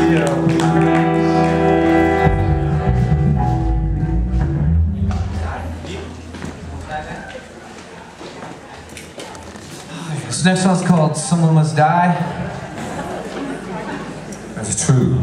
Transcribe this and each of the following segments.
This next song's called Someone Must Die. That's true.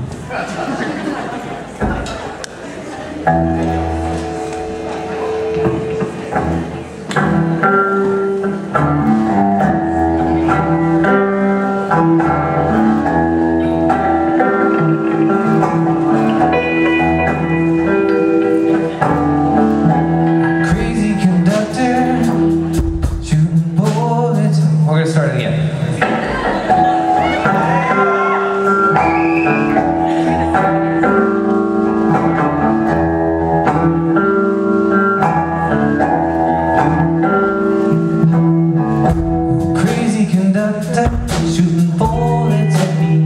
Crazy conductor, shooting bullets. We're gonna start it again. Crazy conductor, shooting bullets at me.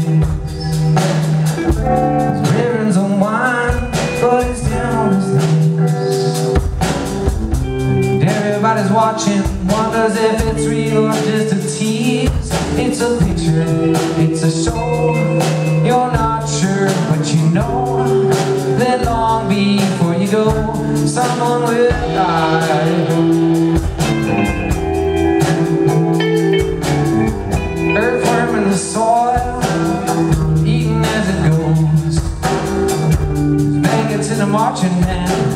His ribbons on wine, but it's down his knees. And everybody's watching, wonders if it's real or just a tease. It's a picture, it's a show. You're not sure, but you know that long before you go, someone will die. Earthworm in the soil, eating as it goes. Maggots in a marching band,